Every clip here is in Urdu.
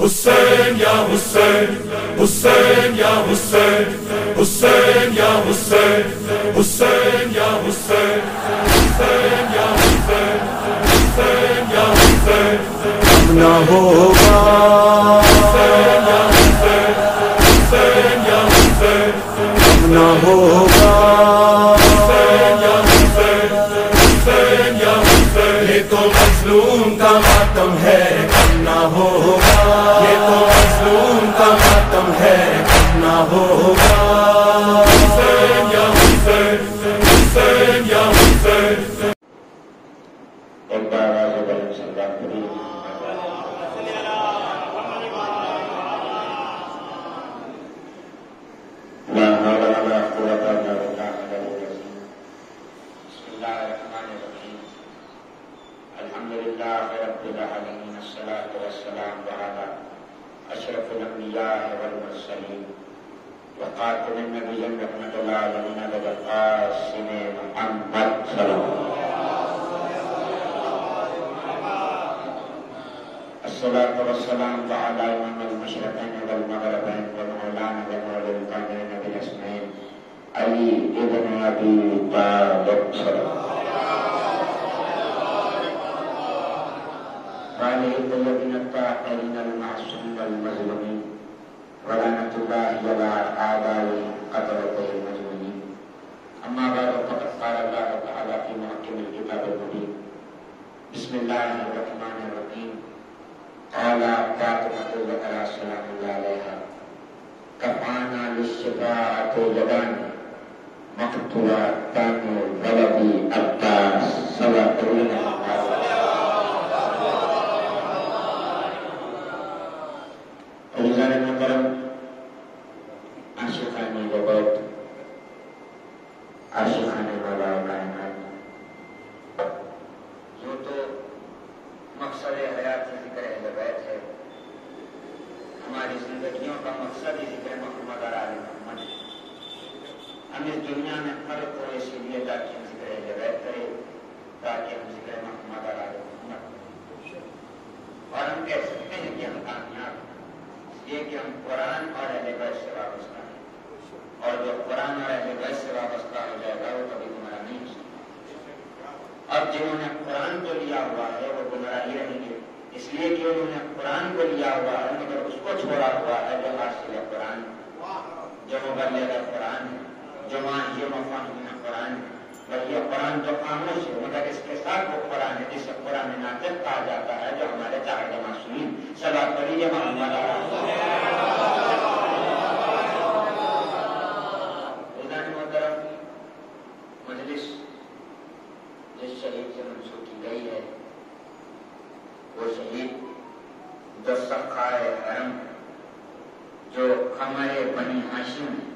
حسین یا حسین حسین یا حسین حسین یا حسین حسین یا حسین حسین یا حسین حسین یا حسین نہ ہوگا حسین یا حسین حسین یا حسین نہ ہوگا حسین یا حسین حسین یا حسین یہ تو مظلوم کا ماتم ہے کم نہ ہوگا یہ تو مظلوم کا ماتم ہے کم نہ ہوگا حسین یا حسین حسین یا حسین ایک بار آواز بلند سے بات کری لا حول ولا قوة إلا بالله العلي العظيم بسم الله الرحمن الرحيم الحمد لله رب العالمين الصلاة والسلام على أشرف الأنبياء والمرسلين وخاتم النبيين رحمة الله علينا لدى القاسم محمد صلى الله عليه وسلم الصلاة والسلام على إمام المشرقين والمغربين ومولانا ومولى القومين بالأسمين علي ابن أبي طالب صلى الله عليه وسلم وعلى الذين الطاهرين المعصومين والمظلومين ولعنة الله على أعدائهم قتلة المجرمين أما بعد فقد قال الله تعالى في محكم الكتاب المبين بسم الله الرحمن الرحيم قال فاطمة الزهراء سلام الله عليها كفانا للشفاعة يدان مقتولتان ولدي عباس صلاة الله عزیزان محترم عاشقان نبوت عاشقان مولا کائنات جو تو مقصد حیات سے ذکر اہل بیت ہے ہماری زندگیوں کا مقصد ہی ذکر محمد اور آل محمد ہے ہم اس دنیا میں فرق ہو اسی لیے تاکہ ہم ذکر اہل بیت کریں تاکہ ہم ذکر محمد اور آل محمد اور ہم کہہ سکتے ہیں کہ ہم کامیاب یہ کہ ہم قرآن اور اہل بیت سے وابستہ ہیں اور جو قرآن اور اہل بیت سے وابستہ ہو جائے گا وہ کبھی گمراہ نہیں ہو سکتا اور جنہوں نے قرآن کو لیا ہوا ہے وہ گمراہی رہیں گے اس لیے کہ انہوں نے قرآن کو لیا ہوا ہے مگر اس کو چھوڑا ہوا ہے جو حاصل قرآن جو مبلغ قرآن ہے جو ماہی مفاہیم قرآن ہے اور یہ قرآن جو خاموش ہے مگر اس کے ساتھ وہ قرآن ہے جسے قرآن ناطق کہا جاتا ہے جو ہمارے چاہت معصومین صلوات پڑھیے محمد محترم مجلس جس شہید سے منسوخ کی گئی ہے وہ شہید جو سخائے حرم جو ہمارے بنی ہاشم ہے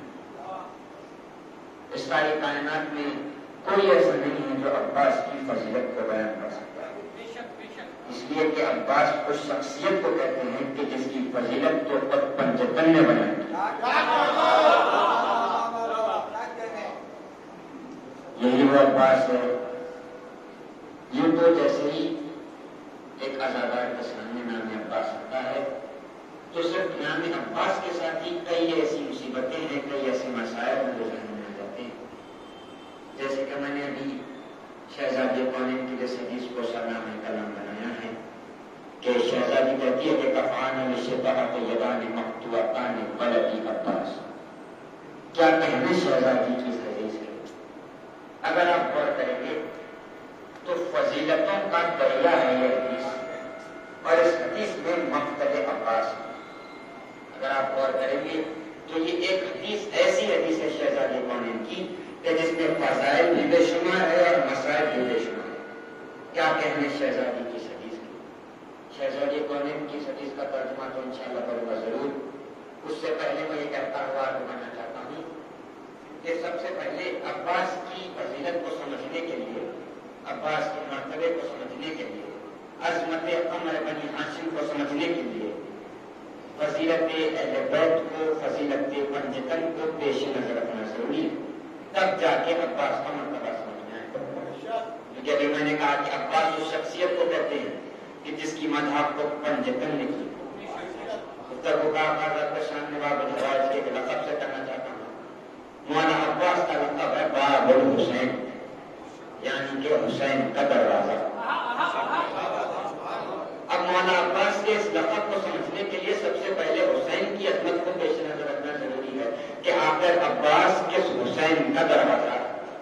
اس ساری کائنات میں کوئی ایسا نہیں ہے جو عباس کی فضیلت کو بیان کر سکتا ہے اس لیے کہ عباس اس شخصیت کو کہتے ہیں کہ جس کی فضیلت تو خود پنجتن نے بیان کی یہی وہ عباس ہے یہ تو جیسے ہی ایک عزادار کے سامنے نام عباس ہوتا ہے تو صرف نام عباس کے ساتھ ہی کئی ایسی مصیبتیں ہیں کئی ایسے مسائل ہیں جو ذہن میں آ جاتے ہیں جیسے کہ میں نے ابھی شہزادی کونین کی جیسے حدیث کو سلام کلام بنایا ہے کہ شہزادی کہتی ہے کہ کفان للشفاعۃ یدان مقطوعتان ولدی عباس کیا کہنے شہزادی کی اس حدیث کے اگر آپ غور کریں گے تو فضیلتوں کا دریا ہے یہ حدیث اور اس حدیث میں مقتل عباس اگر آپ غور کریں گے تو یہ ایک حدیث ایسی حدیث ہے شہزادی کونین کی کہ جس میں فضائل بھی بے شمار ہے اور مسائل بھی بے شمار ہے کیا کہنے شہزادی کی اس حدیث کی شہزادی کونین کی اس حدیث کا ترجمہ تو انشاءاللہ کروں گا ضرور اس سے پہلے میں یہ کہتا ہوا بتانا چاہتا ہوں کہ سب سے پہلے عباس کی فضیلت کو سمجھنے کے لیے عباس کے مرتبے کو سمجھنے کے لیے عظمت قمر بنی ہاشم کو سمجھنے کے لیے فضیلت اہل بیت کو فضیلت پنجتن کو پیش نظر رکھنا ضروری ہے تب جا کے عباس کا مرتبہ سمجھنا ہے کیونکہ ابھی میں نے کہا کہ عباس اس شخصیت کو کہتے ہیں کہ جس کی مذہب کو پنجتن نے کی तबुकात के सामने बाबुल हवाज के लक़ब से करना चाहता हूँ। मौलाना अब्बास का लक़ब है बाबुल हुसैन, यानी कि हुसैन का दरवाजा। अब मौलाना अब्बास के इस लक़ब को समझने के लिए सबसे पहले हुसैन की अजमत को पेश नजर रखना जरूरी है कि आखिर अब्बास किस हुसैन का दरवाजा।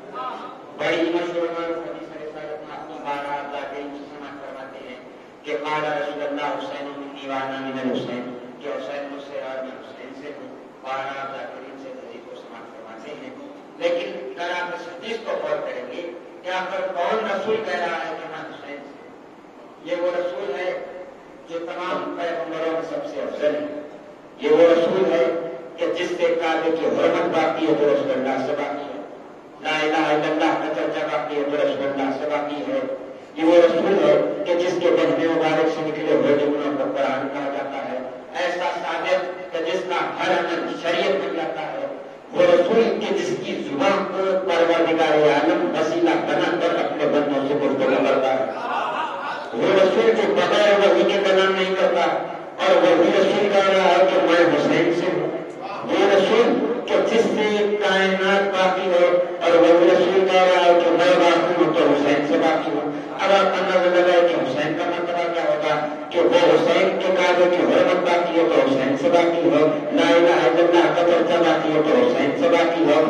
बड़ी मशहूर हदीस रिसालत में अपनी बारात जाके समात करवाते हैं कि क़ाला रसूलुल्लाह हुसैन मिन्नी व अना मिनल हुसैन, कि हुसैन मुझसे और मैं हुसैन से हूँ। बारात जाकर इनसे हदीस को समात करवाते हैं। लेकिन अगर आप इस हदीस को गौर करेंगे कि आखिर कौन रसूल कह रहा है कि मैं हुसैन से, ये वो रसूल है जो तमाम पैगंबरों में सबसे अफजल है। ये वो रसूल है कि जिससे काबे की हुर्मत बाकी है जो रसूलुल्लाह से बाकी है, ला इलाहा इल्लल्लाह का चर्चा बाकी है जो रसूलुल्लाह से बाकी है। ये वो रसूल है कि जिसके बहने मुबारक से निकले हुए जुमलों को कुरान कहा जाता है। ऐसा साबित कि जिसका हर अमल शरीयत बन जाता है। वो रसूल कि जिसकी जुबान को परवरदिगार आलम वसीला बनाकर अपने बंदों से गुफ्तगू करता है। वो रसूल जो बगैर वही के कलाम नहीं करता, और वही रसूल कह रहा है कि मैं हुसैन से हूँ। वो रसूल कि जिससे कायनात बाकी है, और वही रसूल कह रहा है कि मैं बाकी हूँ तो हुसैन से बाकी हूँ। अब आप अंदाजा लगाए कि हुसैन का मतलब क्या होगा कि वो हुसैन के काबे की हुर्मत बाकी है तो हुसैन से बाकी हो, ला इलाहा इल्लल्लाह का चर्चा बाकी हो तो हुसैन से बाकी हो,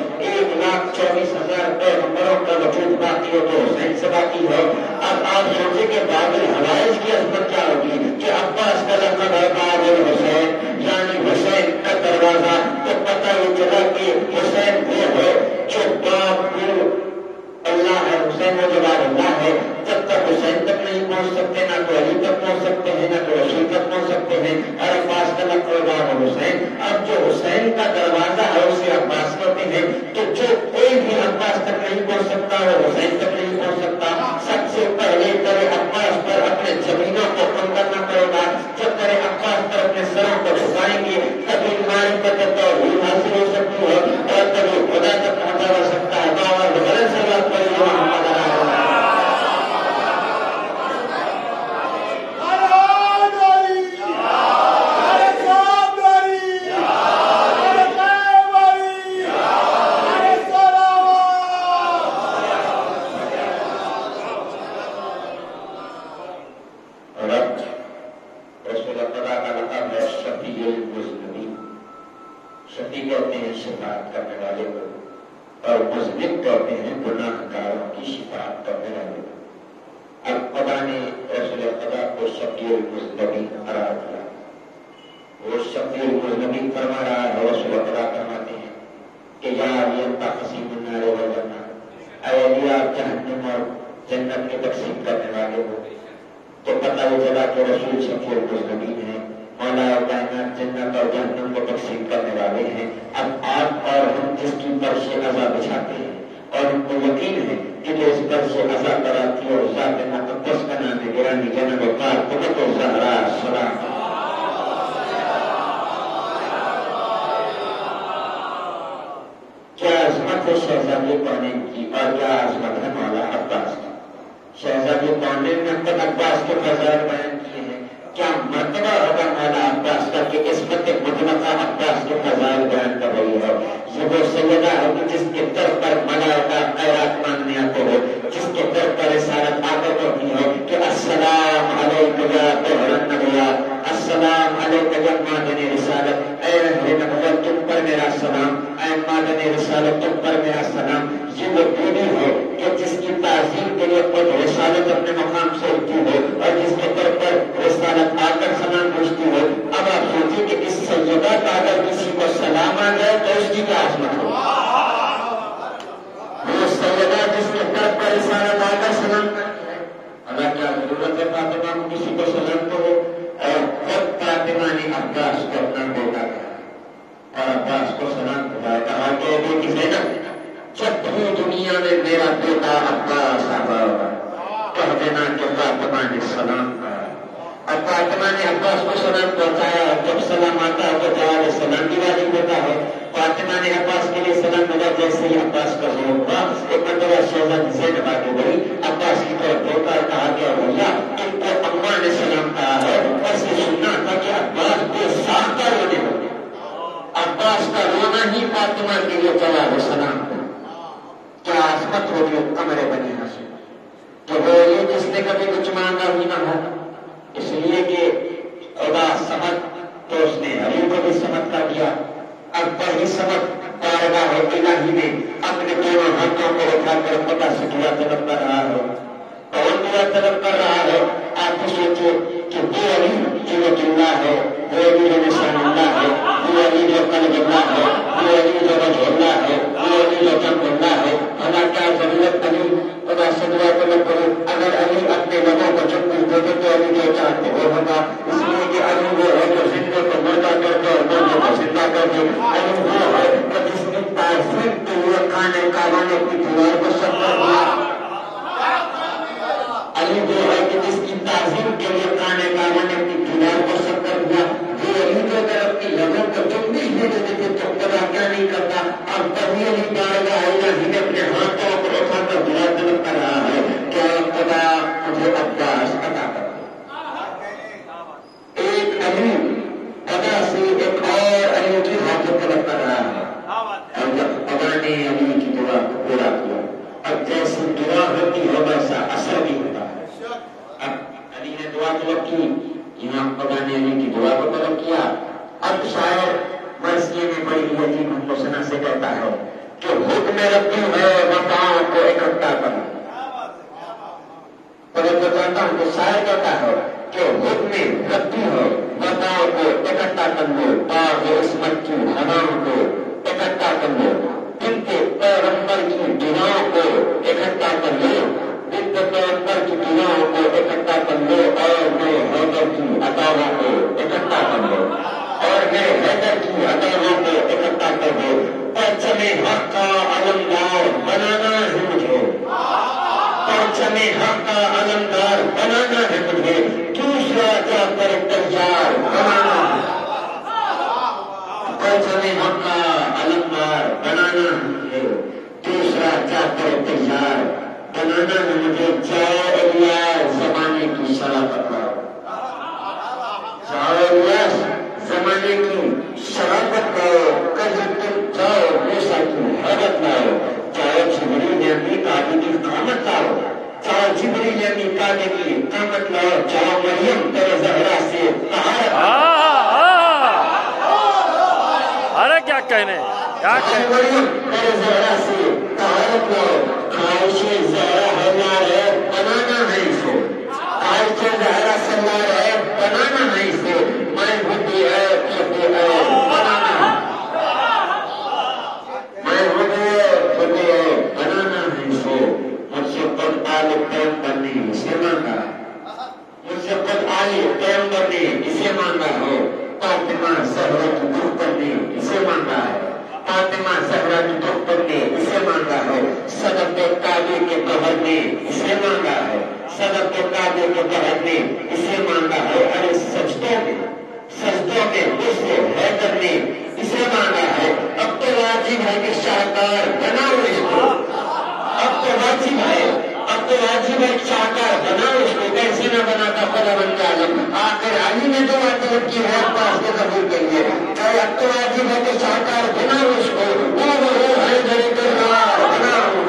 1,24,000 पैगंबरों का वजूद बाकी हो तो हुसैन से बाकी हो। अब आप सोचे कि बाबुल हवाइज की अजमत क्या होगी कि अब्बास का लक़ब है बाबुल हुसैन, यानी हुसैन का दरवाजा। तो पता ये चला कि हुसैन वो है जो बाबुल अल्लाह है, हुसैन वो जवाब अल्लाह है। जब तक हुसैन तक नहीं पहुंच सकते, ना तो अली तक पहुंच सकते हैं, ना तो रसूल तक पहुंच सकते हैं। और अब्बास का लक़ब हुसैन। अब जो हुसैन का दरवाजा है उसे अब्बास कहते हैं। तो जो कोई भी अब्बास तक नहीं पहुंच सकता वो हुसैन तक नहीं पहुंच सकता। सबसे पहले करे अब्बास पर अपने जमीनों को कम करना पड़ेगा। जब करे अब्बास पर अपने सरों को झुकाएंगे तभी मारिफत तौहीद हासिल हो सकती है और तभी खुदा तक पहुंचा जा सकता है। शफी कहते हैं शिफाअत करने वाले को, और मुज़निब कहते हैं गुनाहगारों की शिफाअत करने वाले को। अब खुदा ने रसूल खुदा को शफीउल मुज़निबी करार दिया। वो शफीउल मुज़निबी फरमा रहा है। रसूल खुदा फरमाते हैं कि या अली अंता क़सीमुन नार वल जन्नत, ऐ अली आप जहन्नम और जन्नत की तक़सीम करने वाले हो। तो पता ये चला कि रसूल शफीउल मुज़निबी हैं, मौला कायनात जन्नत और जहन्नम को तक़सीम करने वाले हैं। अब आप और हम जिसकी फर्श अज़ा बिछाते हैं और उनको यकीन है कि जो इस फर्श अज़ा कराती और ज़ात मुक़द्दस का नाम है गिरानी जनाब फ़ातिमा ज़हरा सलाम। क्या अज़मत है शहज़ादी कौनैन की और क्या अज़मत है मौला अब्बास की। शहज़ादी कौनैन ने खुद अब्बास के फज़ाइल बयान किए हैं। क्या मर्तबा होगा मौला अब्बास का कि किस्मत मुतलका अब्बास के फज़ाइल बयान कर रही है। ये वो सैयदा है कि जिसके दर पर मलाइका खैरात मांगने आते हो, जिसके दर पर रिसालत आकर कहती है कि अस्सलाम अलैका या तोहरन नबिया, अस्सलाम अलैका या मादनी रिसालत, ऐ अहले नबुव्वत तुम पर मेरा सलाम, ऐ मादनी रिसालत तुम पर मेरा सलाम। ये वो बीवी है कि जिसकी ताज़ीम के लिए खुद रिसालत अपने मकाम से उठती है और जिसके दर पर रिसालत आकर सलाम पूछती है। अब आप सोचिए कि इस सैयदा का अगर किसी को सलाम आ जाए तो उसकी क्या आज़मत हो। वो सैयदा जिसके दर पर रिसालत आकर सलाम करती है, अगर क्या जरूरत है फातिमा को किसी को सलाम करो। और खुद फातिमा ने अब्बास को अपना बेटा कहा और अब्बास को सलाम कराया। कहा कि बेटी ज़ैनब, जब भी दुनिया में मेरा बेटा अब्बास आया कह देना कि फातिमा ने सलाम कहा। अब फातिमा ने अब्बास को सलाम पहुंचाया। जब सलाम आता है तो जवाब सलाम भी वाजिब होता है। फातिमा ने अब्बास के लिए सलाम भेजा। जैसे ही अब्बास का जोर हुआ, एक मरतबा शहज़ादी ज़ैनब आगे बढ़ी, अब्बास की तरफ देखा और कहा कि भैया इनको अम्मा ने सलाम कहा है। बस ये सुनना था कि अब्बास को साथ فاطمہ کے لیے چلا وہ سلام کو. کیا عظمت ہوگی قمر بنی ہاشم کہ وہ یہ جس نے کبھی کچھ مانگا ہی نہ ہو، اس لیے کہ خدا سمجھ تو اس نے علی کو بھی سمجھ کر دیا. اب وہی سمجھ بارگاہ الہی میں اپنے دونوں ہاتھوں کو اٹھا کر پتا شکریہ طلب کر رہا ہے، اور دعا طلب کر رہا ہے. آپ کو سوچو کہ وہ علی جو اللہ ہے، وہ علی جو نشان اللہ ہے، وہ علی جو قلب اللہ ہے، وہ علی جو وجہ اللہ ہے، وہ علی جو جنب اللہ ہے. خدا کیا ضرورت علی خدا سے دعا طلب کرو. اگر علی اپنے لوگوں کو چپ دے دے تو علی جو چاہتے وہ ہوگا. اس لیے کہ علی وہ ہے جو زندے کو مردہ کر دے اور مردے کو زندہ کر دے. علی وہ ہے کہ جس نے تعظیم کے لیے کھانے کھانے کی دیوار کو سب کر دیا. علی وہ ہے کہ جس کی تعظیم کے لیے کھانے کھانے کی دیوار کو سب کر دیا. وہ علی جو اگر اپنی لوگوں کو چپ دے دیتے تو خدا کیا نہیں کرتا. اب تبھی علی بارگاہ الہی میں اپنے ہاتھوں کو اٹھا کر دعا طلب کر رہا ہے کہ خدا مجھے عباس عطا کر. ایک علی خدا سے ایک اور علی کی حاجت طلب کر رہا ہے، اور جب خدا نے علی کی دعا کو پورا کیا، اب جیسی دعا ہوتی ہے ویسا اثر بھی ہوتا ہے. اب علی نے دعا طلب کی، امام خدا نے علی کی دعا کو طلب کیا. اب شاعر مرثیے میں بڑی عجیب حسنہ سے کہتا ہے کہ حکم ربی ہے وفاؤں کو اکٹھا کرنا. اور میں کہتا ہوں کہ شاعر کہتا ہے کہ حکم ربی ہے وفاؤں کو اکٹھا کر لو، باغ عصمت کی ہواؤں کو اکٹھا کر لو، ان کے پیغمبر کی دعاؤں کو اکٹھا کر لو، ان کے پیغمبر کی دعاؤں کو اکٹھا کر لو، اور میرے حیدر کی عطاؤں کو اکٹھا کر لو، اور میرے حیدر کی عطاؤں کو اکٹھا کر دو. پرچم حق کا علمدار بنانا ہے مجھے، پرچم حق کا علمدار بنانا ہے مجھے، دوسرا جا کر تیار بنانا ہے. پرچم حق کا علمدار بنانا ہے مجھے، دوسرا جا کر تیار بنانا ہے مجھے. جاؤ الیاس زمانے کی شرافت لاؤ، جاؤ الیاس زمانے کی شرافت لاؤ. کبھی تم جاؤ موسیٰ کی حیرت لاؤ، جاؤ جبریل امی کعبے کی قامت لاؤ، جاؤ جبریل امی کعبے کی قامت لاؤ، جاؤ مریم تیرے زہرا سے طہارت. ارے کیا کہنے مریم تیرے زہرا سے طہارت لاؤ. خواہش زہرا ہمار ہے بنانا ہے اسے، خواہش زہرا سلار ہے بنانا ہے اسے. میں ہوتی ہے بنانا ہے، میں ہوتی ہے بنانا ہے اسے. مجھ سے خود آل پیغمبر نے اسے مانگا، مجھ سے خود آل پیغمبر نے اسے مانگا ہے. فاطمہ زہرا کی دختر نے اسے مانگا ہے، فاطمہ زہرا کی دختر نے اسے مانگا ہے. صدف کعبے کے بہر نے اسے مانگا ہے، صدف کعبے کے بہر نے اسے مانگا ہے. ارے سجدوں میں دوسرے حیدر نے اسے مانگا ہے. اب تو واجب ہے کہ شاہکار بناؤ اس کو، اب تو واجب ہے، اب تو واجب ہے شاہکار بناؤ اس کو. کیسے نہ بناتا خداوند عالم. آخر علی نے دعا طلب کی ہے عباس کے قبول کے لیے، اب تو واجب ہے کہ شاہکار بناؤ اس کو. وہ حیدر کرار بناؤ،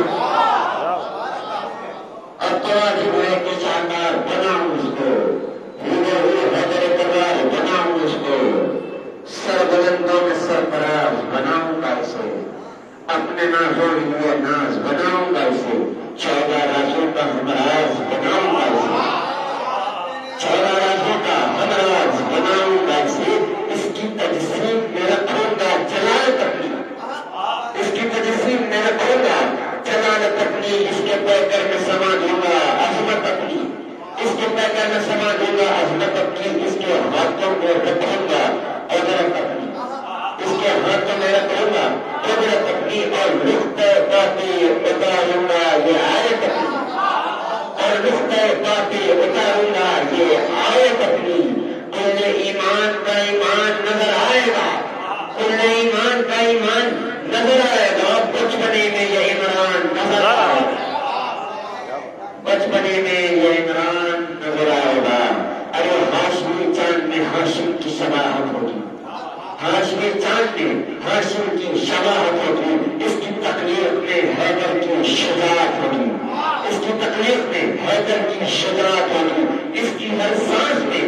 اب تو واجب ہے کہ شاہکار بناؤ اس کو، حیدر کرار بناؤ اس کو. سر بلندوں میں سرفراز بناؤں گا اسے، اپنے نازوں لیے ناز بناؤں گا اسے. 14 رازوں کا ہمراز بناؤں گا اسے، 14 رازوں کا ہمراز بناؤں گا اسے. اس کی تجسیم میں رکھوں گا جلالت اپنی، اس کی تجسیم میں رکھوں گا جلالت اپنی. اس کے پیکر میں سما دوں گا عظمت اپنی، اس کے پیکر میں سما دوں گا عظمت اپنی. اس کے ہاتھوں میں رکھوں گا قدرت اپنی، اس کے ہاتھوں میں رکھوں گا قدرت اپنی. اور نقطۂ باقی اتاروں گا یہ آیت اپنی، اور نقطۂ باقی اتاروں گا یہ آیت اپنی. کل ایمان کا ایمان نظر آئے گا، کل ایمان کا ایمان نظر آئے گا. بچپنے میں یہ عمران نظر آئے گا، بچپنے میں یہ عمران نظر آئے گا. ارے ہاشمی چاند میں ہاشم کی شباہت ہوگی، ہاشمی چاند میں ہاشم کی شباہت ہوگی، اس کی تخلیق میں حیدر کی شجاعت ہوگی، اس کی تخلیق میں حیدر کی شجاعت ہوگی، اس کی ہر سانس میں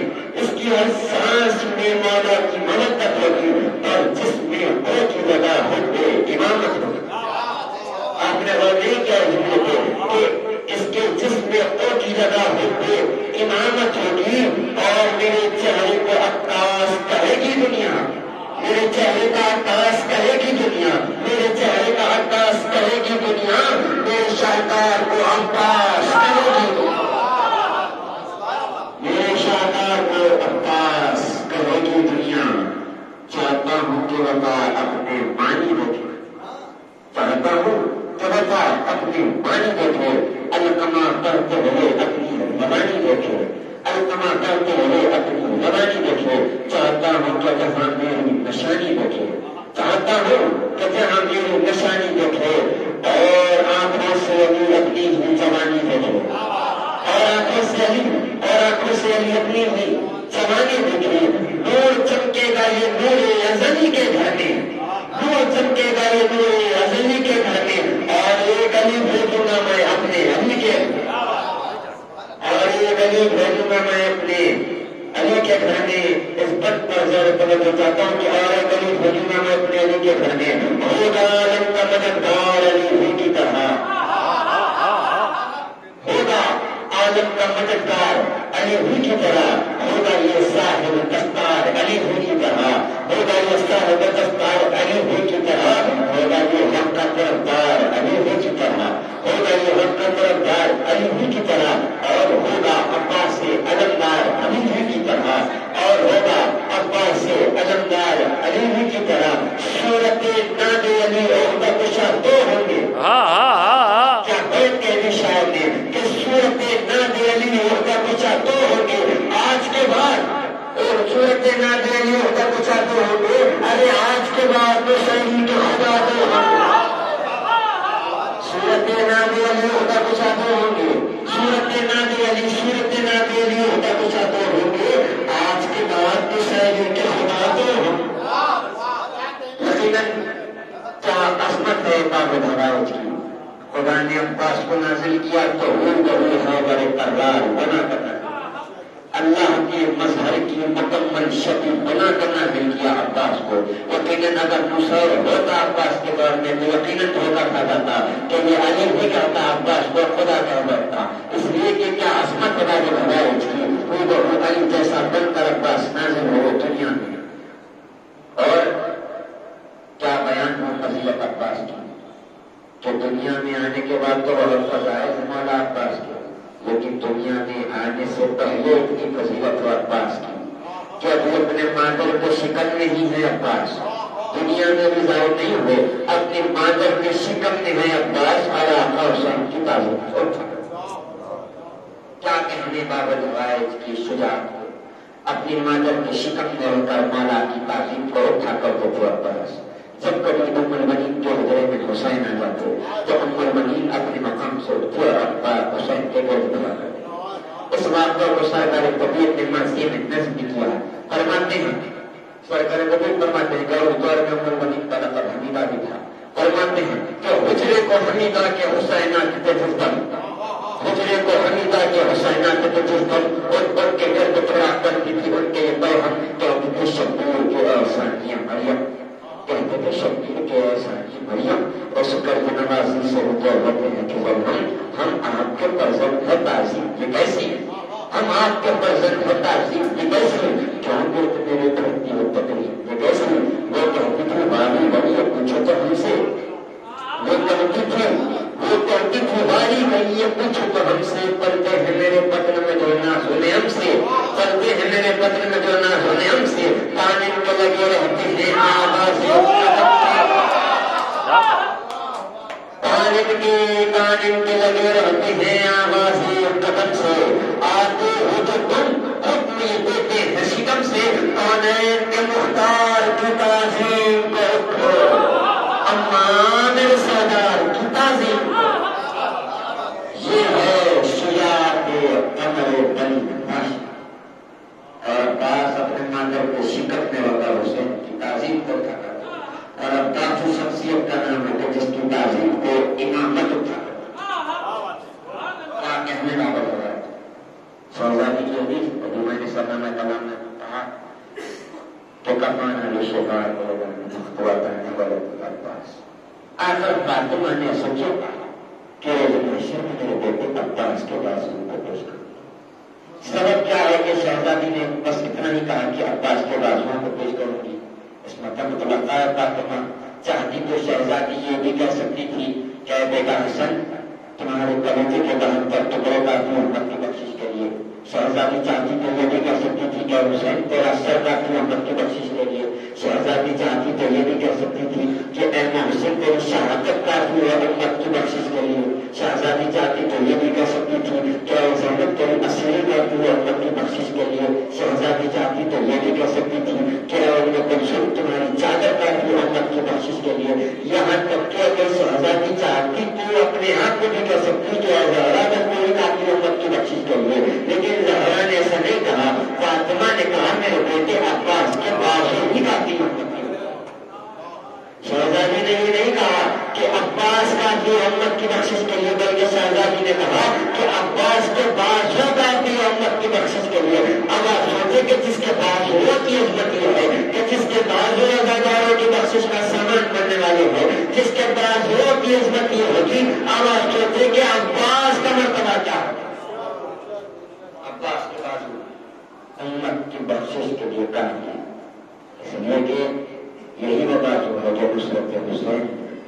مولا کی مدد ہوگی، اور جس میں او کی جگہ ہوگی امامت ہوگی۔ آپ نے وہ نہیں کیا کہ اس کے جسم میں او کی جگہ ہوگی امامت ہوگی، اور میرے چہرے کو عکاس کہے گی دنیا، میرے چہرے کا عکاس کہے گی دنیا، میرے چہرے کا عکاس کہے گی دنیا، میرے شاہکار کو عباس کہے گی دنیا، میرے شاہکار کو عباس کہے گی دنیا۔ چاہتا ہوں کہ وفا اپنے معنی دیکھے، چاہتا ہوں کہ وفا اپنے معنی دیکھے، القما کرتے ہوئے اپنی زبانی دیکھے، القما کرتے ہوئے اپنی زبانی دیکھے۔ چاہتا ہوں کہ جہاں میری نشانی دیکھے، چاہتا ہوں کہ جہاں میری نشانی دیکھے، اور آنکھوں سے علی اپنی ہی جوانی دیکھے، اور آنکھوں سے علی اپنی ہی جوانی دیکھے۔ نور چمکے گا یہ نور ازلی کے گھر میں، نور چمکے گا یہ نور ازلی کے گھر میں، اور ایک علی بھیجوں گا میں اپنے علی کے، اور ایک علی بھیجوں گا میں اپنے علی کے گھر میں۔ اس بات پر زور توجہ چاہتا ہوں کہ اور ایک علی بھیجوں گا میں اپنے علی کے گھر میں، ہوگا عالم کا مددگار علی ہی کی طرح، ہوگا عالم کا مددگار علی ہی کی طرح، ہوگا یہ صاحب دستار علی ہی کی طرح، ہوگا یہ صاحب دستار علی ہی کی طرح، ہوگا یہ حق کا طرفدار علی ہی کی طرح، ہوگا یہ حق کا طرفدار علی ہی کی طرح، اور ہوگا عباس علمدار علی ہی کی طرح، اور ہوگا عباس علمدار علی ہی کی طرح۔ صورت ناد علی عہدہ کشا دو ہوں گے، کیا بیت کے نشان نے کہ صورت ناد علی عہدہ کشا دو ہوں گے آج کے بعد، اور صورت ناد علی عہدہ کشا دو ہوں گے، ارے آج کے بعد تو شہید کے خدا دو ہوں گے، صورت ناد علی عہدہ کشا دو ہوں گے، صورت ناد علی عہدہ کشا دو ہوں گے، آج کے بعد تو شہید کے خدا دو ہوں گے۔ یقیناً کیا عظمت ہے بابل حوائج کی، خدا نے عباس کو نازل کیا تو حیدر کرار بنا کر، اللہ کے مظہر کی مکمل شکل بنا کر نازل کیا عباس کو۔ یقیناً اگر نصیر ہوتا عباس کے دور میں تو یقیناً دھوکہ کھا جاتا کہ یہ علی بھی کہتا عباس کو خدا کہہ بیٹھتا، اس لیے کہ کیا عظمت خدا کے حوائج کی، وہ علی جیسا بن کر عباس نازل ہو دنیا میں۔ اور کیا بیان ہو فضیلت عباس کی کہ دنیا میں آنے کے بعد تو بہت فضائل مولا عباس کے، لیکن دنیا میں آنے سے پہلے اتنی فضیلت ہو عباس کی کہ ابھی اپنے مادر کو شکم میں ہی ہے عباس، دنیا میں بھی ظاہر نہیں ہوئے، اپنے مادر کے شکم میں ہے عباس، اور آقا حسین کی تعظیم اٹھا۔ کیا کہنے بابل حوائج کی شجاعت کو، اپنی مادر کے شکم میں ہو کر مولا کی تعظیم کو اٹھا کرتے تھے عباس۔ جب کبھی ام المنین کے حجرے میں حسین آ جاتے تو ام المنین اپنے مقام سے اٹھتے اور عباس حسین کے گود دبا کرتے۔ اس واقعہ کو سرکار طبیعت نے مرثیے میں نظم کیا، فرماتے ہیں سرکار طبیعت فرماتے ہیں کہ اس دور میں ام المنین کا لقب حمیدہ بھی تھا، فرماتے ہیں کہ حجرے کو حمیدہ کے حسینہ کہتے جس دم، حجرے کو حمیدہ کے حسینہ کہتے جس دم، ان کے گرد پڑا کرتی تھی ان کے یہ توہم کہ ان کے شبیر کے احسانیہ مریم، کہتے تھے شبیر کے احسانیہ مریم، اس قرب نوازی سے مجھے ہیں کہ ہم آپ کے فرزند ہے تعظیم یہ کیسی، ہم آپ کے فرزند ہے تعظیم یہ کیسی، کیا بولتے میرے دھرتی و تقریب یہ کیسی، وہ کہتی تھی والی بڑی پوچھو تو ہم سے، وہ کہتی تھی والی بڑی پوچھو تو ہم سے، پلتے ہیں میرے پتن میں جو ناز ہونے ہم سے، پلتے ہیں میرے پتن میں جو ناز ہونے ہم سے، کان ان کو لگے رہتے ہیں آواز کان ان کے لگے رہتے ہیں آواز قدم سے، آتے ہو تو تم حکم دیتے ہیں شکم سے، کونین کے مختار کی تعظیم کو اٹھو، امان سردار کی تعظیم کو، یہ ہے شجاعت قمر بن اور باس اپنے مادر کے شکم میں وقع حسین کی تعظیم تعظیم کرتا تھا، اور عباس اس شخصیت کا نام ہے جس کی تعظیم کو امامت اٹھا کیا کہنے والا ہو رہا ہے۔ شہزادی کی حدیث ابھی میں نے سرنامہ کلام میں کہا تو کمان علی شہار ہوا کرنے والے عباس، آخر فاطمہ نے سوچا کہ محشر میں میرے بیٹے عباس کے بازو کو پیش کر دیا۔ سبب کیا ہے کہ شہزادی نے بس اتنا ہی کہا کہ عباس کے بازو کو پیش کروں گی، اس مطلب ہے فاطمہ چاہتی تو شہزادی یہ بھی کہہ سکتی تھی کہ بیٹا حسن تمہارے کلیجے کے دہن پر ٹکڑے کافی امت کی بخشش کے لیے، شہزادی چاہتی تو یہ بھی کہہ سکتی تھی کہ حسین تیرا سر کافی امت کی بخشش کے لیے، شہزادی چاہتی تو یہ بھی کہہ سکتی تھی کہ اے محسن تیری شہادت کافی ہے امت کی بخشش کے لیے، شہزادی چاہتی تو یہ بھی کہہ سکتی تھی کہ اے زینب تیری اصلی کافی ہے امت کی بخشش کے لیے، شہزادی چاہتی تو یہ بھی کہہ سکتی تھی کہ اے ابن کلثوم تمہاری چادر کافی ہے امت کی بخشش کے لیے، یہاں تک کہ اگر شہزادی چاہتی تو اپنے آپ کو بھی کہہ سکتی کہ اے زہرا میں کوئی کافی امت کی بخشش کے لیے، لیکن زہرا نے ایسا نہیں کہا، فاطمہ نے کہا میرے بیٹے عباس کے بازو ہی کافی امت کی۔ شہزادی نے یہ نہیں کہا کہ عباس کافی امت کی بخشش کے لیے، بلکہ شہزادی نے کہا کہ عباس کے بازو کافی امت کی بخشش کے لیے۔ اب آپ سوچیں کہ جس کے بازو کی عزت یہ ہے کہ جس کے بازو عزاداروں کی بخشش کا سامان بننے والے ہیں، جس کے بازو کی عزت یہ ہوگی، اب آپ سوچیں کہ عباس کا مرتبہ کیا ہے۔ عباس کے بازو امت کی بخشش کے لیے کافی ہے، اس لیے کہ یہی وہ بازو ہے جو نصرت حسین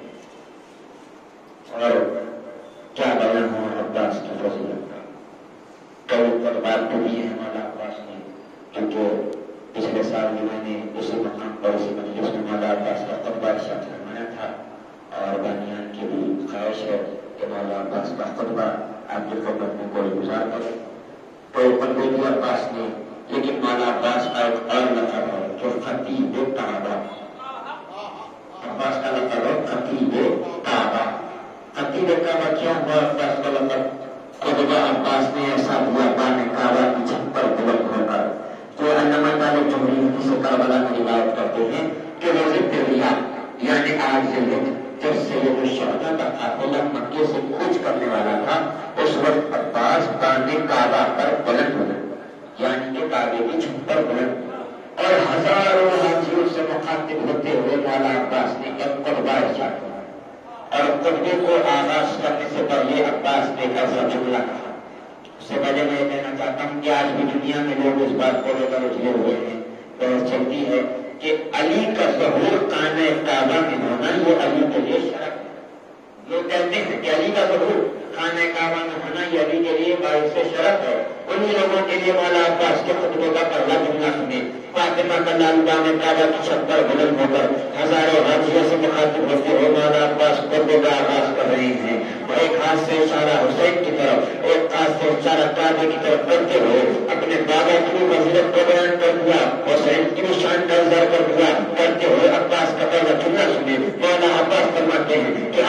اور کیا بیان ہوا عباس کی فضیلت کا۔ کئی خطبات تو دیے ہیں مولا عباس نے، کیونکہ پچھلے سال بھی میں نے اسی مقام پر اسی مجلس میں مولا عباس کا خطبہ ارشاد فرمایا تھا، اور بانیان کی بھی خواہش ہے کہ مولا عباس کا خطبہ آپ کی خدمت میں کوئی گزار کرے۔ تو پنڈت عباس نے، لیکن مولا عباس کا ایک اور لقب ہے جو خطیب کعبہ، عباس کا لقب ہے خطیب کعبہ۔ خطیب کعبہ کیا ہوا عباس کا لقب؟ خطبہ عباس نے ایسا دیا بان کعبہ کی چھت پر بلند ہو کر، جو علامہ والے جمہوری سے کربلا میں روایت کرتے ہیں کہ روز تربیہ یعنی آج جب سید الشہداء کا قافلہ مکے سے کوچ کرنے والا تھا، اس وقت عباس بان کعبہ پر بلند ہو گئے، یعنی کہ کعبے کی چھت پر بلند ہوئے، اور ہزاروں حاجیوں سے مخاطب ہوتے ہوئے مولا عباس نے ایک خطبہ ارشاد کیا، اور خطبے کو آغاز کرنے سے پہلے عباس نے ایسا جملہ کہا۔ اس سے پہلے میں کہنا چاہتا ہوں کہ آج بھی دنیا میں لوگ اس بات کو لے کر اجلے ہوئے ہیں، بحث چلتی ہے کہ علی کا ظہور خانہ کعبہ میں ہونا یہ علی کے لیے شرف ہے۔ لوگ کہتے ہیں کہ علی کا ظہور خانہ کعبہ میں ہونا یہ علی کے لیے باعث شرف ہے۔ انہی لوگوں کے لیے مولا عباس کے خطبے کا پہلا جملہ سنے، فاطمہ کا لال بان کعبہ کی چھت پر بلند ہو کر ہزاروں حاجیوں سے مخاطب ہوتے ہوئے مولا عباس خطبے کا آغاز کر رہے ہیں، ایک ہاتھ سے اشارہ حسین کی طرف، ایک ہاتھ سے اشارہ کعبے کی طرف کرتے ہوئے اپنے بابا کی فضیلت کو بیان کر دیا، حسین کی شان کا اظہار کر دیا، کرتے ہوئے عباس کا پہلا جملہ سنے۔ مولا عباس فرماتے ہیں کہ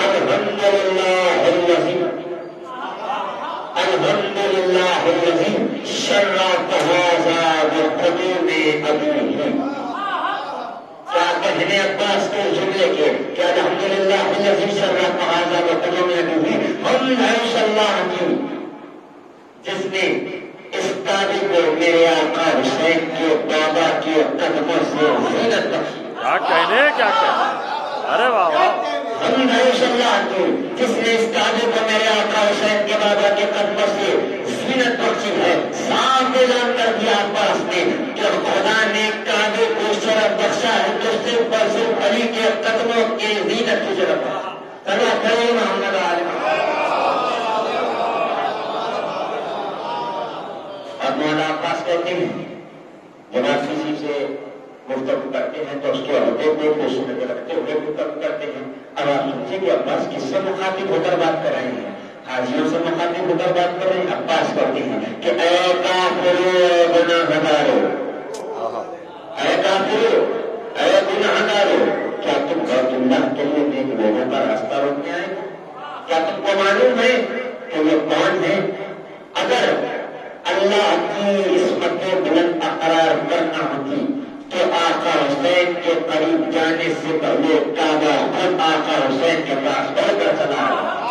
الحمدللہ الذی شرف ھذا بقدوم ابیہ۔ کیا کہنے عباس کے جملے کے کہ الحمدللہ الذی شرف ھذا بقدوم ابیہ، ہم ہیں اس اللہ کی جس نے اس کعبے کو میرے آقا حسین کے بابا کے قدموں سے زینت بخشی۔ کیا کہنے کیا کہنے، ارے واہ واہ۔ ہم ہیں اس اللہ کی جس نے اس کعبے کو میرے آقا حسین کے بابا کے قدموں سے زینت بخشی ہے۔ صاف اعلان کر دیا عباس نے کہ خدا نے کعبے کو شرف بخشا ہے تو صرف علی کے قدموں کے زینت کی شرف ہے۔ محمد اور مولا عباس کہتے ہیں جب آپ کسی سے گفتگو کرتے ہیں تو اس کے عہدے کو پیش نظر رکھتے ہوئے گفتگو کرتے ہیں۔ اب آپ سمجھیں کہ عباس کس سے مخاطب ہو کر بات کر رہے ہیں؟ حاجیوں سے مخاطب ہو کر بات کر رہے ہیں۔ عباس کہتے ہیں کہ اے کافرو گناہگارو، اے کافرو اے گناہگارو، کیا تم بیت اللہ کے لیے نیک لوگوں کا راستہ روکنے آئے ہو؟ کیا تم کو معلوم ہے کہ یہ کون ہے؟ اگر اللہ کی عصمت بلند اقرار کرنا ہوتی تو آقا حسین کے کے قریب جانے سے پہلے کعبہ خود آقا حسین کے پاس بڑھ کر چلا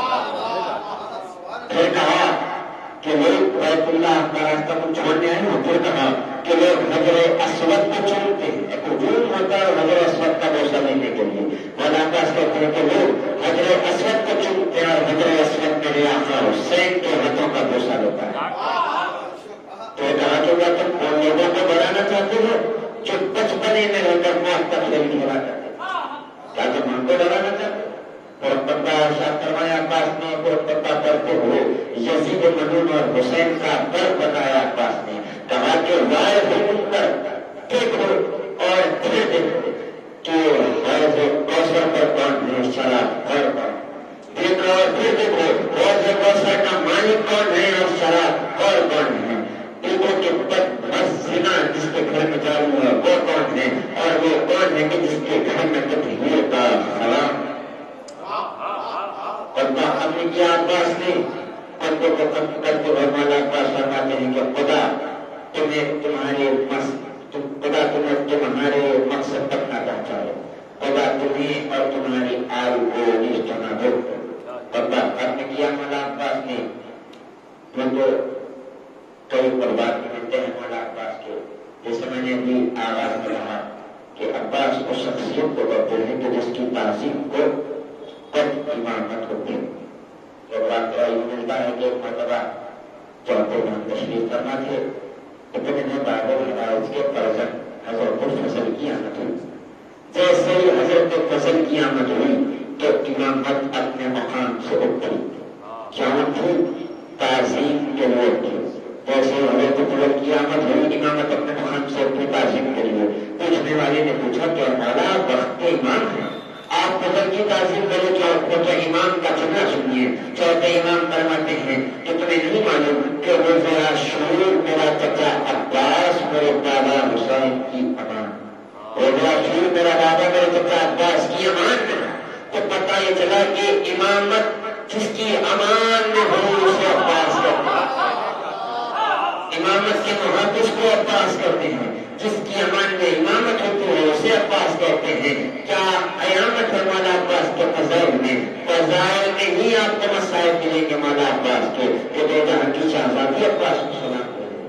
پھر کہا کہ لوگ بیت اللہ کا راستہ کو چھوڑنے آئے ہیں. پھر کہا کہ لوگ حجر اسود کو چومتے ہیں. ایک ہجوم ہوتا ہے حجر اسود کا بوسہ لینے کے لیے. مولانا عباس کہتے ہیں کہ لوگ حجر اسود کو چومتے ہیں اور حجر اسود میرے آقا حسین کے ہاتھوں کا بوسہ لیتا ہے. تو کہا کہ کیا تم ان لوگوں کو بڑھانا چاہتے ہو جو بچپنے میں ہو کر موت تک نہیں بڑھا کرتے؟ کیا تم ہم کو ڈرانا چاہتے ہو؟ اور پتہ ارشاد فرمایا عباس نے اور پتہ پڑھتے ہوئے یزید منون اور حسین کا در بتایا. عباس نے کہا کہ رائے ہو کر دیکھو اور پھر دیکھو کہ حوض کوثر پر کون ہے، شراب گھر پر دیکھو اور پھر دیکھو حوض کوثر کا مالک کون ہے اور شراب اور کون ہے. دیکھو کہ بس زنا جس کے گھر میں جارو ہے وہ کون ہے اور وہ کون ہے کہ جس کے گھر میں تطہیر کا سلام. ہم نے کیا عباس نے بندوں کو ختم کرتے ہوئے مولانا عباس فرماتے ہیں کہ خدا تمہیں تمہارے مقصد تک نہ پہنچائے. خدا تمہیں اور تمہاری آل کو نیچ نہ دو. ہم نے کیا مولانا عباس نے جو کئی قربات ملتے ہیں مولانا عباس کے. جیسے میں نے بھی آغاز میں کہا کہ عباس اس شخصیت کو کہتے ہیں کہ جس کی تعظیم کو قد امامت ہوتی ہے. جب واقعہ یہ ملتا ہے کہ ایک مرتبہ چوتھے میں تشریف کرنا تھے اتنے بابر حوائج کے پرزن حضرت الفضل کی آمد ہوئی. جیسے ہی حضرت الفضل کی آمد ہوئی تو امامت اپنے مقام سے اٹھی. کیوں تھی؟ تعظیم کے لیے تھی. جیسے حضرت الفضل کی آمد ہوئی امامت اپنے مقام سے اٹھی تعظیم کے لیے. پوچھنے والے نے پوچھا کہ ہمارا وقت امام ہے، آپ فضل کی تعظیم کرو تو امام کا چنا سنیے. چوتھے امام فرماتے ہیں کہ تمہیں نہیں معلوم کہ وہ میرا شعور میرا چچا عباس میرے دادا حسین کی امان، وہ میرا شعور میرا دادا میرے چچا عباس کی امان میں. تو پتہ یہ چلا کہ امامت جس کی امان میں ہو اسے عباس کرتے ہیں. امامت کے محافظ کو عباس کرتے ہیں، جس کی امان میں امامت ہوتی ہے اسے عباس کہتے ہیں. کیا قیامت ہے مولا عباس کے فضائل میں ہی آپ کو مسائل ملیں گے مولا عباس کے کہ بے جہاں کی شہزادی عباس کو سلام کرے.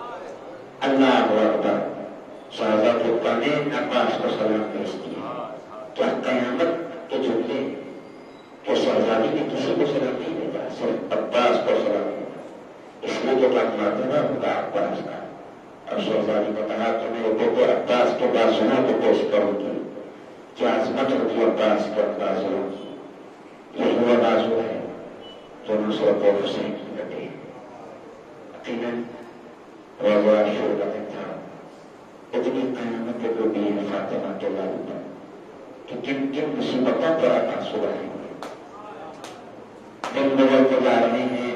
اللہ اکبر. شہزادی نے عباس کو سلام پیش کیا. کیا قیامت کے جملے کہ شہزادی نے کسی کو سلام نہیں بھیجا، صرف عباس کو سلام بھیجا. اس لیے جو بات مرتبہ ہوگا عباس کا. اور شہزادی نے کہا کہ میرے بیٹے عباس کے بازوؤں کو پیش کروں گی. کیا عظمت ہوتی ہے عباس کے بازوؤں کی. یہی وہ بازو ہے جو نصرت حسین کی بٹے. یقیناً روزہ عاشور کا دن تھا. اتنی قیامت کے بی بی فاطمہ کے لال پر کہ کن کن مصیبتوں پر آنسو رہے ہیں. دن بدلتے جا رہے ہیں،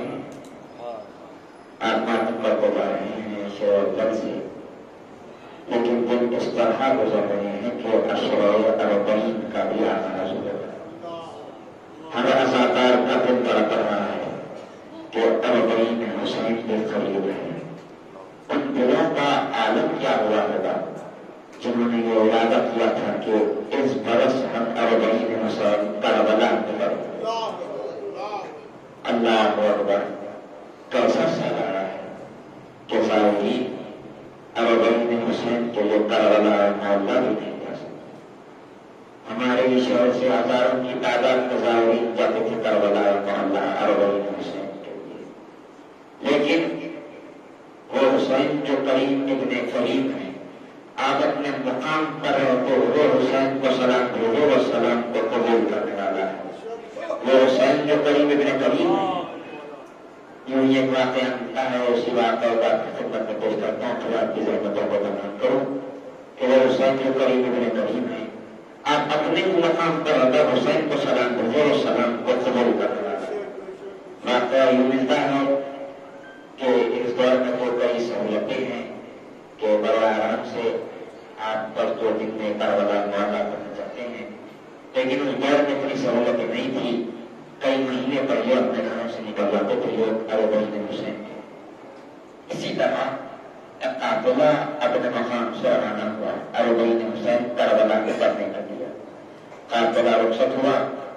آپ ماتم پر جا رہے ہیں شور و غم سے، لیکن دن اس طرح گزر رہے ہیں کہ اشرار اربعین کا بھی آغاز ہو رہا ہے. ہر ازادار کا دن تڑپ رہا ہے کہ اربعین حسین کے قریب ہے. ان دلوں کا عالم کیا ہوا ہوگا جنہوں نے یہ ارادہ کیا تھا کہ اس برس ہم اربعین حسین کربلا میں کریں. اللہ اکبر. کیسا سہارا ہے کہ ظاہرین اربعین حسین کے لیے کربلا محلہ بھی نہیں جا سکتے. ہمارے اس شہر سے ہزاروں کی تعداد میں ظاہرین جاتے تھے کربلا محلہ اربعین حسین کے لیے. لیکن وہ حسین جو کریم ابن کریم ہیں، آپ اپنے مقام پر رہتے ہوئے حسین کو سلام بھیجو اور سلام کو قبول کرنے والا ہے. وہ حسین جو کریم ابن کریم ہے. یوں ایک واقعہ ملتا ہے، اسی واقعہ کا خدمت میں پیش کرتا ہوں پھر آپ کی زحمتوں کو تمام کروں کہ وہ حسین جو کریم ابن کریم ہے، آپ اپنے مقام پر اگر حسین کو سلام بھیجو اور سلام کو قبول کرنے والا ہے. واقعہ یوں ملتا ہے کہ اس دور میں تو کئی سہولتیں ہیں کہ بڑے آرام سے آپ بس 2 دن میں کربلا معاملہ کرنا چاہتے ہیں، لیکن اس دور میں اتنی سہولتیں نہیں تھی. کئی مہینے پہلے اپنے گھروں سے نکل جاتے تھے لوگ اربعین حسین کے. اسی طرح ایک قافلہ اپنے مقام سے روانہ ہوا اربعین حسین کربلا کے پردے کر دیا. قافلہ رخصت ہوا.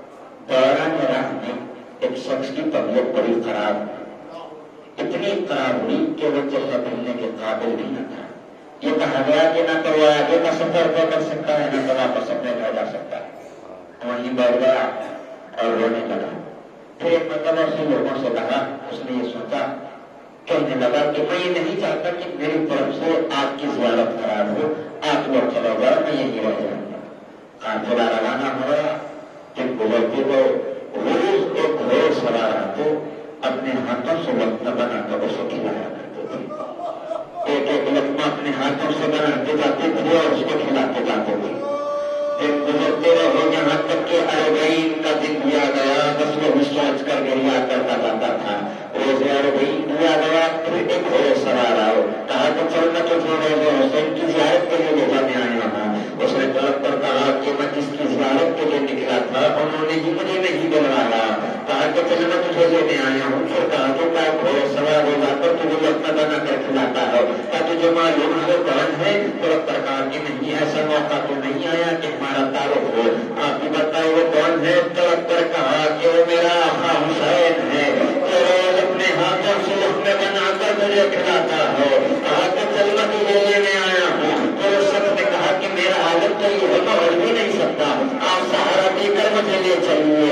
دوران راہ میں ایک شخص کی طبیعت بڑی خراب ہوئی. اتنی خراب ہوئی کہ وہ چلنے پھرنے کے قابل بھی نہ تھا. یہ کہا گیا کہ نہ تو وہ آگے کا سفر طے کر سکتا ہے، نہ تو واپس اپنے گھر جا سکتا ہے. وہیں بیٹھ گیا اور رونے لگا. پھر ایک مرتبہ سے لوگوں سے کہا، اس نے یہ سوچا، کہنے لگا کہ میں یہ نہیں چاہتا کہ میری طرف سے آپ کی زیارت خراب ہو، آپ لوگ چلو گا، میں یہیں رہ جاؤں گا. قافلہ روانہ ہوا. جب گزرتے تو روز ایک گھوڑے سوار آتے، اپنے ہاتھوں سے لقمہ بنا کر اسے کھلایا کرتے تھے. ایک ایک لقمہ اپنے ہاتھوں سے بناتے جاتے تھے اور اس کو کھلاتے جاتے تھے. دن گزرتے رہے یہاں تک کہ اربعین کا دن دیا گیا. بس وہ سوچ کر گریا کرتا جاتا تھا. روزے اربعین دیا گیا. پھر ایک گھوڑے سوار آؤ، کہا کہ چلنا تو تھوڑے حسین کی زیارت کے لیے لے جانے آیا ہوں. اس نے طرف پر کہا کہ میں جس کی زیارت کے لیے نکلا تھا انہوں نے ہی مجھے نہیں بلوایا. کہا کہ چلنا تجھے لینے آیا ہوں. پھر کہا کہ کیا گھوڑے سوار ہو جا کر تجھے لقمہ بنا کر کھلاتا ہے، کیا تجھے معلوم ہے کون ہے؟ طرف پر کہا کہ نہیں، ایسا موقع تو نہیں آیا کہ ہمارا تعارف ہو. آپ بھی بتائیں وہ کون ہے؟ طرف پر کہا کہ وہ میرا آقا حسین ہے، جو روز اپنے ہاتھوں سے لقمے بنا کر مجھے کھلاتا ہے. کہا کہ چل میں تجھے لینے آیا ہوں. تو اس شخص نے کہا کہ میرا حالت تو یہ ہے، میں اڑ بھی نہیں سکتا، آپ سہارا دے کر مجھے لے چلیے.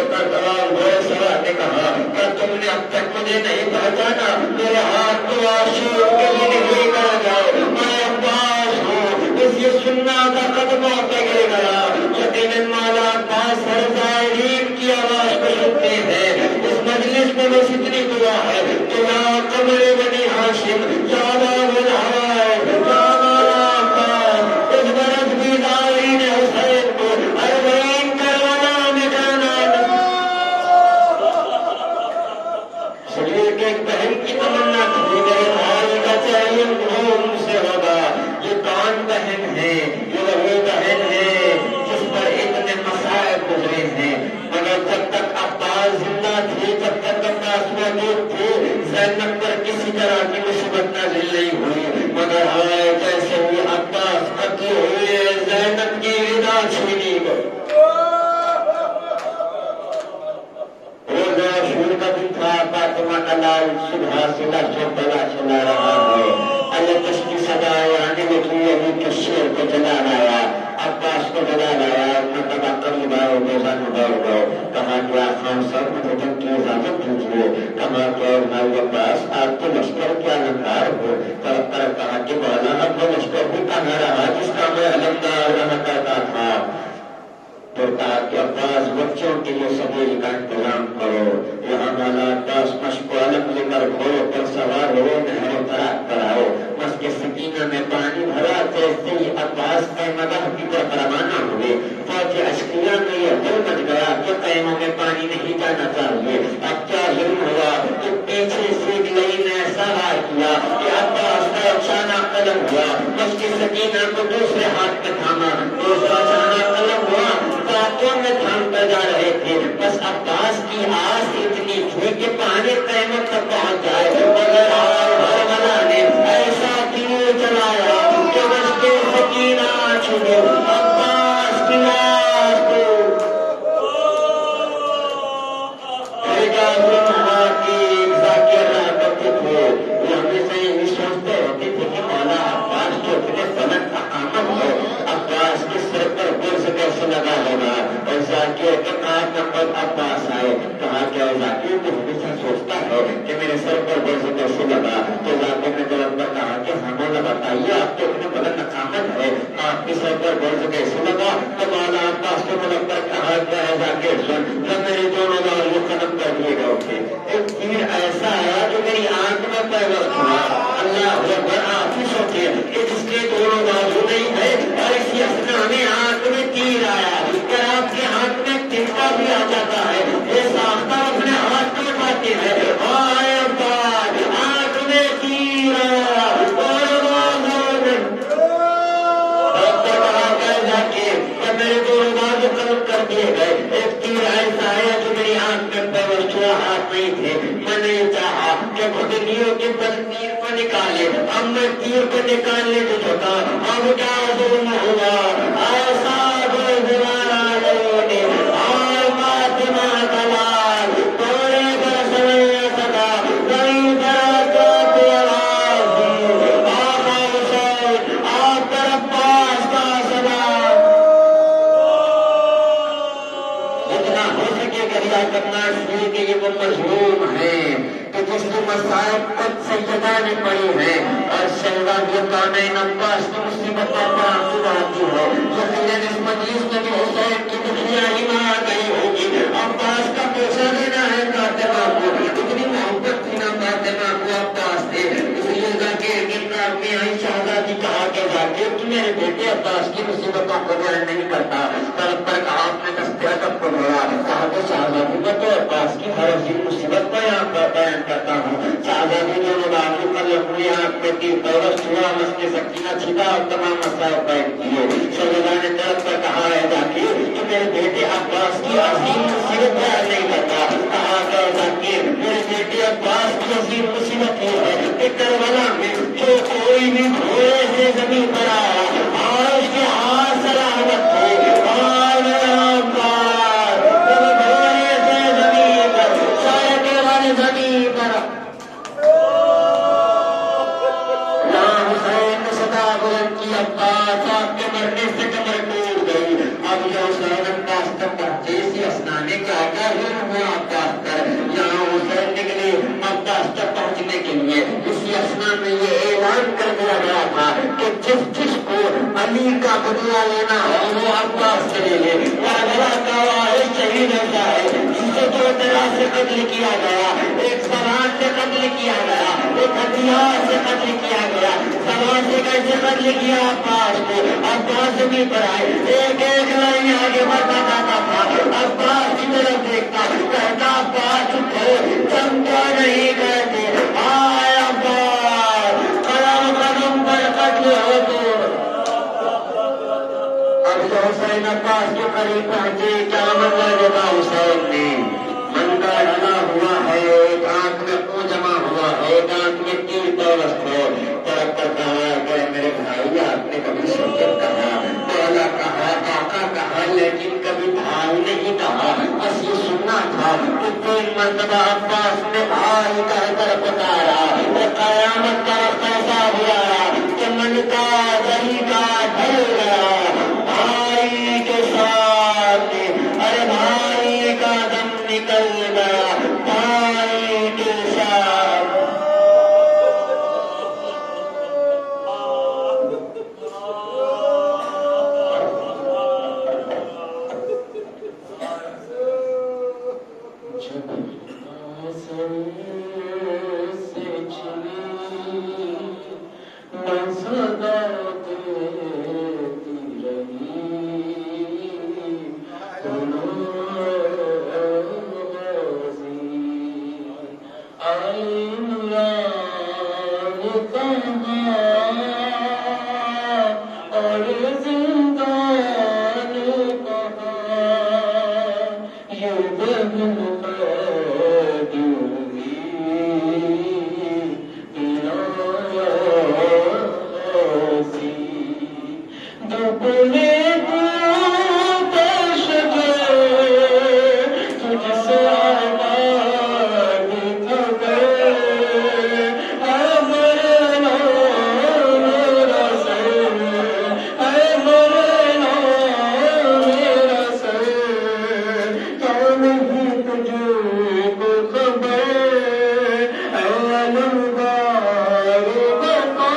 گھوڑے سوار نے کہا کیا تم نے اب تک مجھے نہیں پہچانا؟ میرے ہاتھ تو عاشق کے لیے نہیں کر جاؤ، میں عباس ہوں. اس یہ سننا تھا قدموں پہ گر گیا. یقیناً مولا عباس ہر زائرین کی آواز کو سنتے ہیں. اس مجلس میں بس اتنی دعا ہے کہ یا قمر بنی ہاشم یا باب الحوائج یا مولا عباس اس برس بھی زائرین حسین کو اربعین کروانا مٹانا. شریر کے ایک بہن کی تمنا تھی میرے بھائی کا چین گھوم سے ہوگا. یہ کون بہن ہے؟ یہ وہی بہن ہے جس پر اتنے مصائب گزرے ہیں. مگر جب تک عباس زندہ تھے، جب تک عباس موجود تھے، زینب پر کسی طرح کی مصیبت نازل نہیں ہوئی. مگر آئے جیسے ہی عباس قتل ہوئے، زینب کی رضا چھینی گئی. روزہ عاشور کا دن تھا. فاطمہ کا لال صبح سے لاشوں بلا چلا رہا ہے. اللہ کس کی صدائے آنے لگی، ابھی کس شیر کو جلا لایا، عباس کو جلا لایا. مرتبہ قریب آؤ، میزان بیٹھ گئے. کہا کہ خان صاحب مجھے جنگ کی اجازت دیجیے. کہا کہ بھائی عباس آپ کے لشکر کے علمدار ہو. طرف کہا کہ مولا اب وہ لشکر بھی کہاں رہا جس کا میں علمدار رہا کرتا تھا. تو کہا کہ عباس بچوں کے لیے سبیل کا انتظام کرو. یہاں مولا عباس مشق و علم لے کر گھوڑوں پر سوار ہو، نہروں تراک کراؤ. مسجد سکینہ میں پانی بھرا. جیسے ہی عباس کے مدح کی طرف روانہ ہوئے، فوج اشکیہ میں یہ دل مچ گیا کہ قیموں میں پانی نہیں جانا چاہیے. اب کیا ظلم ہوا کہ پیچھے سے گئی نے ایسا وار کیا کہ عباس کا افسانہ قلم ہوا. مسجد سکینہ کو دوسرے ہاتھ میں تھاما، دوسرا افسانہ قلم ہوا. باتوں میں تھامتے جا رہے تھے. بس عباس کی آس اتنی تھی کہ پانی قیموں تک پہنچ جائے. مگر بھرملا نے ایسا تیر چلایا کہ مسجد سکینہ چھوڑے عباس کی لاش کو. ذاکر رہا کرتے تھے، وہ ہمیشہ یہ سوچتے ہوتے تھے کہ مولا عباس جو اتنے فلک کا آمد ہے، عباس کے سر پر برز کیسے لگا ہوگا. اور ذاکر کے کہا پر عباس آئے. کہا کہ ذاکر تو ہمیشہ سوچتا ہے کہ میرے سر پر برز کیسے لگا. تو ذاکر نے طرف پر کہا کہ ہاں مولا بتائیے، آپ تو اتنے بلند نقامت ہے، آپ کے سر پر برز کیسے لگا. تو مولا عباس کے طرف پر کہا کہ ذاکر سن، جب میرے دونوں بازو ختم کر دیے گئے تھے، ایک تیر ایسا آیا جو میری آنکھ میں پیوست ہوا. اللہ اکبر. آپ ہی سوچے کہ جس کے دونوں بازو نہیں ہے اور اسی اثنا میں آنکھ میں تیر آیا. اگر آپ کے ہاتھ میں تنکا بھی آ جاتا ہے، یہ ساختہ اپنے ہاتھ میں پاتے ہیں. آئے عباس، آنکھ میں تیر آیا اور بازو میں جا کے میرے دونوں بازو ختم کر دیے گئے. ایک تیر ایسا آیا جو میری آنکھ میں پیوست ہوا، ہاتھ نہیں تھے. میں نے چاہا کہ گھٹنیوں کے بل تیر کو نکالے. اب میں تیر کو نکالنے کو جھکا. اب کیا ظلم ہوا. ایسا ادا کرنا اس لیے کہ یہ وہ مظلوم ہے کہ جس کی مصائب خود سیدہ نے پڑی ہے اور سیدہ جو کونین عباس کی مصیبتوں پر آنسو بہاتی ہے. یقیناً اس مجلس میں بھی حسین کی دنیا ہی نہ آ گئی ہوگی. عباس کا پیشہ دینا ہے فاطمہ کو. اتنی محبت تھی نا فاطمہ کو عباس سے، اس لیے ذاکر کردار میں آئی شہزادی کہا کہ ذاکر تو میرے بیٹے عباس کی مصیبتوں کو بیان نہیں کرتا. طرف پر کہا آپ نے دستیاتب کو بولا، کہا کہ شہزادی میں تو عباس کی ہر عظیم مصیبت کو یہاں پر بیان کرتا ہوں. شہزادی نے مبارک پر اپنی آنکھ میں تیر دورش ہوا، مسجد سکینہ چھپا اور تمام مسائل بیان کیے. شہزادہ نے طرف پر کہا ہے ذاکر کہ میرے بیٹے عباس کی عظیم مصیبت بیان نہیں کرتا. کہا کہ ذاکر میرے بیٹے عباس کی عظیم مصیبت یہ ہے کہ کربلا میں جو کوئی بھی گھوڑے سے زمین پر آیا اور اس کے ہاتھ سلامت تھے اور میرا عباس گھوڑے سے زمین پر سائے والے زمین پر حسین نے صدا بلند کی، عباس آپ کے مرنے سے کمر ٹوٹ گئی. اب یہ حسین عباس تک پہنچے، اسی اسنا نے کیا کیا ہوا عباس پر. یہاں حسین نکلے عباس تک پہنچنے کے لیے. اسی اسنا میں یہ اعلان کر دیا گیا تھا کہ جس جس کو علی کا بدلہ لینا ہو وہ عباس سے لے لے. کاربلا کا واحد شہید ہوتا ہے جسے دو طرح سے قتل کیا گیا، ایک سوار سے قتل کیا گیا، ایک ہتھیار سے قتل کیا گیا. سوار سے کیسے قتل کیا عباس کو؟ عباس زمین پر آئے، ایک ایک لائن آگے بڑھتا جاتا تھا، عباس کی طرف دیکھتا کہتا عباس اٹھو، چمکا نہیں کہتے آئے عباس قدم قدم پر قتل ہو تو. اب جو حسین عباس کے قریب پہنچے کیا منظر دیکھا حسین نے؟ منگا ڈلا ہوا ہے، ایک آنکھ میں خون جمع ہوا ہے، ایک آنکھ میں تیر دولت ہے. طرف پر کہا کہ میرے بھائی آپ نے کبھی شکر کہا، مولا کہا، آقا کہا، لیکن کبھی بھائی نہیں کہا. بس یہ سننا تھا کہ 3 مرتبہ عباس نے بھائی کہہ کر پکارا. قیامت کا وقت ایسا ہوا کہ من کا دل کا ڈھل گیا بھائی کے ساتھ. ارے بھائی کا دم نکل گیا بھائی کے ساتھ.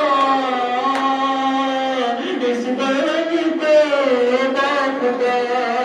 Yeah.